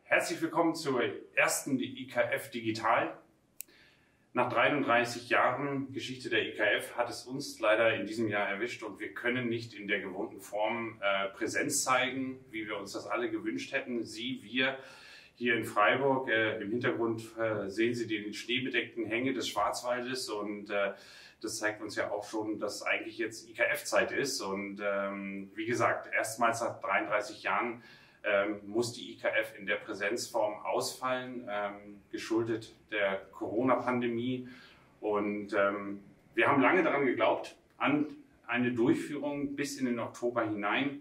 Herzlich willkommen zur ersten IKF Digital. Nach 33 Jahren Geschichte der IKF hat es uns leider in diesem Jahr erwischt und wir können nicht in der gewohnten Form Präsenz zeigen, wie wir uns das alle gewünscht hätten. Wir hier in Freiburg. Im Hintergrund sehen Sie die schneebedeckten Hänge des Schwarzwaldes und das zeigt uns ja auch schon, dass eigentlich jetzt IKF-Zeit ist. Und wie gesagt, erstmals nach 33 Jahren muss die IKF in der Präsenzform ausfallen, geschuldet der Corona-Pandemie. Und wir haben lange daran geglaubt, an eine Durchführung bis in den Oktober hinein.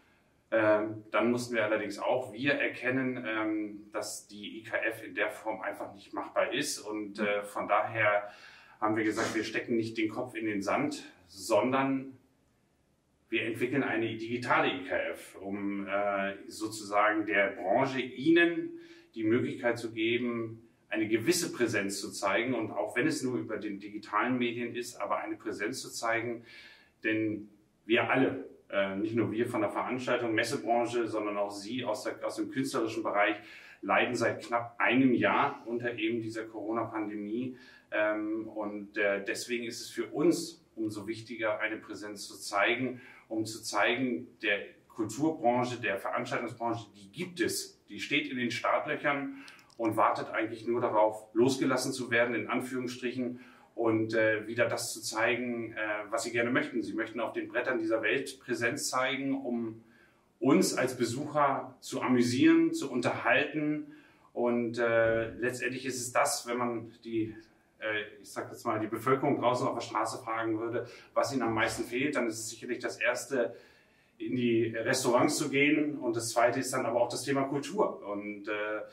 Dann mussten wir allerdings auch erkennen, dass die IKF in der Form einfach nicht machbar ist. Und von daher haben wir gesagt, wir stecken nicht den Kopf in den Sand, sondern wir entwickeln eine digitale IKF, um sozusagen der Branche Ihnen die Möglichkeit zu geben, eine gewisse Präsenz zu zeigen. Und auch wenn es nur über den digitalen Medien ist, aber eine Präsenz zu zeigen, denn wir alle, nicht nur wir von der Veranstaltung, Messebranche, sondern auch Sie aus dem künstlerischen Bereich leiden seit knapp einem Jahr unter eben dieser Corona-Pandemie. Deswegen ist es für uns umso wichtiger, eine Präsenz zu zeigen, um zu zeigen, der Kulturbranche, der Veranstaltungsbranche, die gibt es, die steht in den Startlöchern und wartet eigentlich nur darauf, losgelassen zu werden, in Anführungsstrichen, und wieder das zu zeigen, was sie gerne möchten. Sie möchten auf den Brettern dieser Welt Präsenz zeigen, um uns als Besucher zu amüsieren, zu unterhalten. Und letztendlich ist es das, wenn man die Bevölkerung draußen auf der Straße fragen würde, was ihnen am meisten fehlt, dann ist es sicherlich das Erste, in die Restaurants zu gehen, und das Zweite ist dann aber auch das Thema Kultur. Und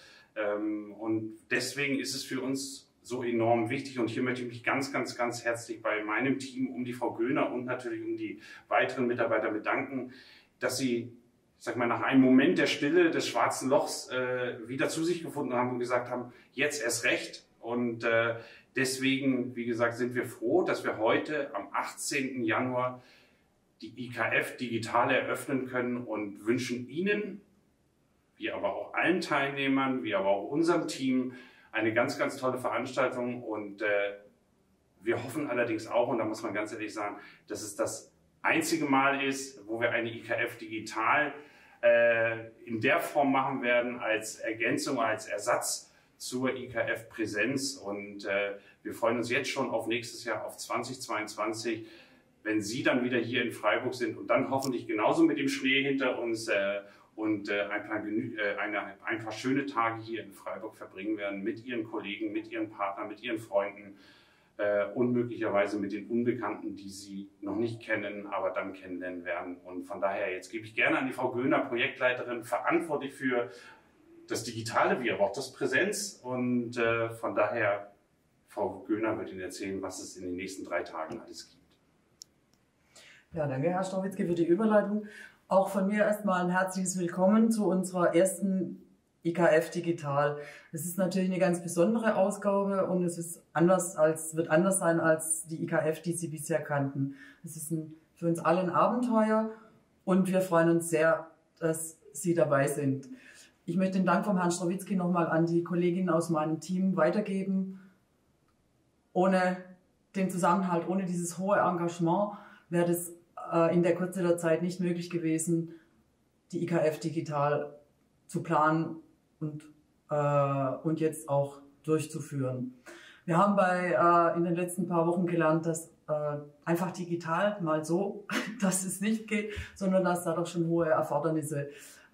deswegen ist es für uns so enorm wichtig, und hier möchte ich mich ganz, ganz, ganz herzlich bei meinem Team um die Frau Göhner und natürlich um die weiteren Mitarbeiter bedanken, dass sie, nach einem Moment der Stille, des schwarzen Lochs wieder zu sich gefunden haben und gesagt haben, jetzt erst recht. Und deswegen, wie gesagt, sind wir froh, dass wir heute am 18. Januar die IKF digital eröffnen können und wünschen Ihnen, wie aber auch allen Teilnehmern, wie aber auch unserem Team, eine ganz, ganz tolle Veranstaltung. Und wir hoffen allerdings auch, und da muss man ganz ehrlich sagen, dass es das einzige Mal ist, wo wir eine IKF digital in der Form machen werden, als Ergänzung, als Ersatz zur IKF Präsenz. Und wir freuen uns jetzt schon auf nächstes Jahr, auf 2022, wenn Sie dann wieder hier in Freiburg sind und dann hoffentlich genauso mit dem Schnee hinter uns und ein paar schöne Tage hier in Freiburg verbringen werden mit Ihren Kollegen, mit Ihren Partnern, mit Ihren Freunden und möglicherweise mit den Unbekannten, die Sie noch nicht kennen, aber dann kennenlernen werden. Und von daher, jetzt gebe ich gerne an die Frau Göhner, Projektleiterin, verantwortlich für das Digitale wie aber auch das Präsenz. Und von daher, Frau Göhner wird Ihnen erzählen, was es in den nächsten 3 Tagen alles gibt. Ja, danke, Herr Stawitzki, für die Überleitung. Auch von mir erstmal ein herzliches Willkommen zu unserer ersten IKF Digital. Es ist natürlich eine ganz besondere Ausgabe und es ist wird anders sein als die IKF, die Sie bisher kannten. Es ist für uns alle ein Abenteuer und wir freuen uns sehr, dass Sie dabei sind. Ich möchte den Dank vom Herrn Stawitzki nochmal an die Kolleginnen aus meinem Team weitergeben. Ohne den Zusammenhalt, ohne dieses hohe Engagement wäre das in der Kürze der Zeit nicht möglich gewesen, die IKF digital zu planen und jetzt auch durchzuführen. Wir haben in den letzten paar Wochen gelernt, dass einfach digital mal so, dass es nicht geht, sondern dass da doch schon hohe Erfordernisse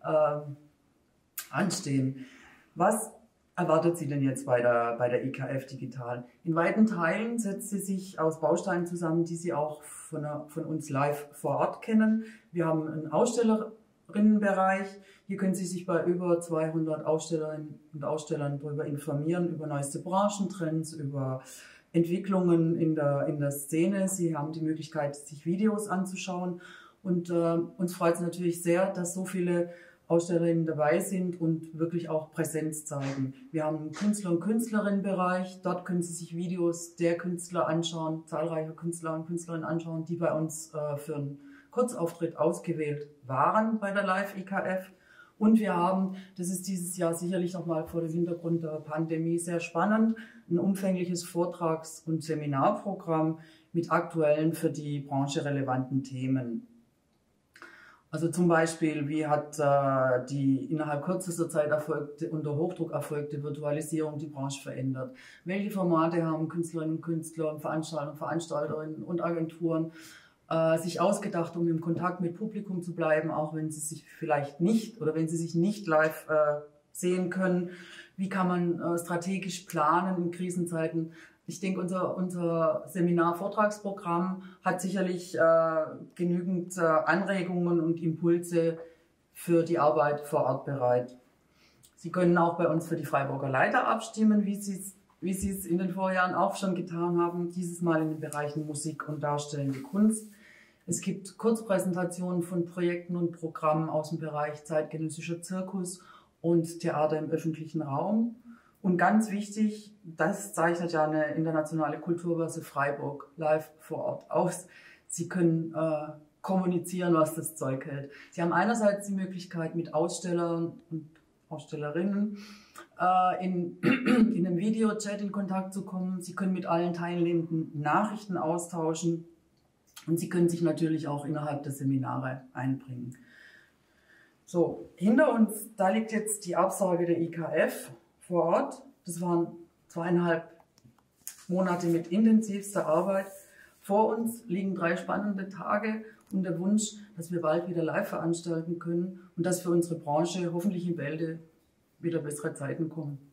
anstehen. Was erwartet Sie denn jetzt bei der IKF Digital? In weiten Teilen setzt sie sich aus Bausteinen zusammen, die Sie auch von uns live vor Ort kennen. Wir haben einen Ausstellerinnenbereich. Hier können Sie sich bei über 200 Ausstellerinnen und Ausstellern darüber informieren, über neueste Branchentrends, über Entwicklungen in der Szene. Sie haben die Möglichkeit, sich Videos anzuschauen. Und uns freut es natürlich sehr, dass so viele Ausstellerinnen dabei sind und wirklich auch Präsenz zeigen. Wir haben einen Künstler- und Künstlerinnenbereich. Dort können Sie sich Videos der Künstler anschauen, zahlreiche Künstler und Künstlerinnen anschauen, die bei uns für einen Kurzauftritt ausgewählt waren bei der Live-IKF. Und wir haben, das ist dieses Jahr sicherlich nochmal vor dem Hintergrund der Pandemie sehr spannend, ein umfängliches Vortrags- und Seminarprogramm mit aktuellen für die Branche relevanten Themen. Also zum Beispiel, wie hat die innerhalb kürzester Zeit unter Hochdruck erfolgte Virtualisierung die Branche verändert? Welche Formate haben Künstlerinnen und Künstler, Veranstalter und Veranstalterinnen und Agenturen sich ausgedacht, um im Kontakt mit Publikum zu bleiben, auch wenn sie sich vielleicht nicht oder wenn sie sich nicht live sehen können? Wie kann man strategisch planen in Krisenzeiten? Ich denke, unser Seminar-Vortragsprogramm hat sicherlich genügend Anregungen und Impulse für die Arbeit vor Ort bereit. Sie können auch bei uns für die Freiburger Leiter abstimmen, wie Sie es in den Vorjahren auch schon getan haben, dieses Mal in den Bereichen Musik und darstellende Kunst. Es gibt Kurzpräsentationen von Projekten und Programmen aus dem Bereich zeitgenössischer Zirkus und Theater im öffentlichen Raum. Und ganz wichtig, das zeichnet ja eine internationale Kulturbörse Freiburg live vor Ort aus. Sie können kommunizieren, was das Zeug hält. Sie haben einerseits die Möglichkeit, mit Ausstellern und Ausstellerinnen in einem Videochat in Kontakt zu kommen. Sie können mit allen Teilnehmenden Nachrichten austauschen und Sie können sich natürlich auch innerhalb der Seminare einbringen. So, hinter uns, da liegt jetzt die Absage der IKF vor Ort. Das waren 2,5 Monate mit intensivster Arbeit. Vor uns liegen 3 spannende Tage und der Wunsch, dass wir bald wieder live veranstalten können und dass für unsere Branche hoffentlich in Bälde wieder bessere Zeiten kommen.